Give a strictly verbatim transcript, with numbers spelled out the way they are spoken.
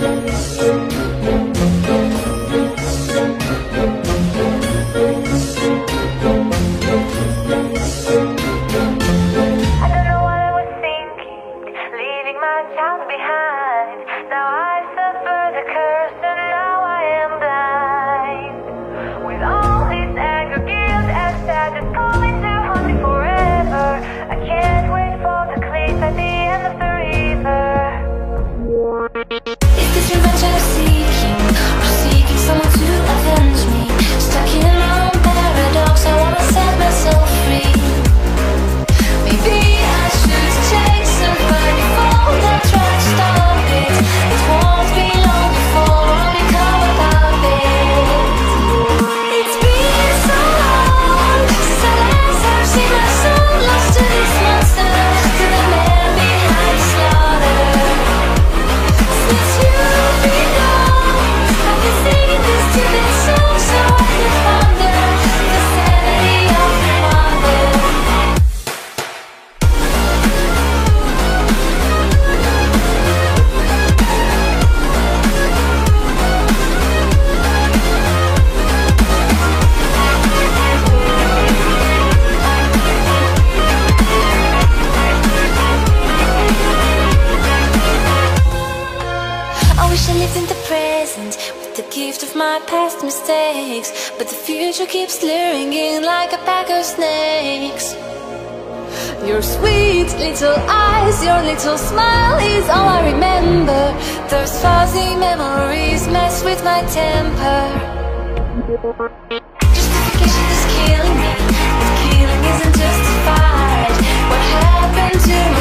Past mistakes, but the future keeps luring in like a pack of snakes. Your sweet little eyes, your little smile is all I remember. Those fuzzy memories mess with my temper. Justification is killing me, but killing isn't justified. What happened to me?